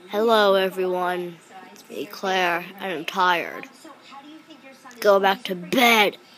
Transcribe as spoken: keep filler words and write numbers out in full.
Hello, everyone. It's me, Claire, and I'm tired. Go back to bed.